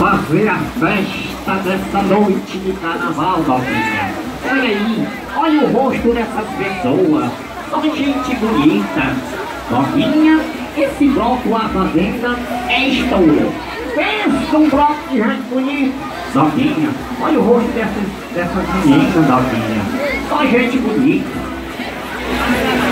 fazer a festa dessa noite de carnaval, novinha. Olha aí, olha o rosto dessas pessoas. Só gente bonita. Novinha, esse bloco A Fazenda é estouro. Pensa um bloco de gente bonita. Novinha, olha o rosto dessas meninas, novinha. Só gente bonita.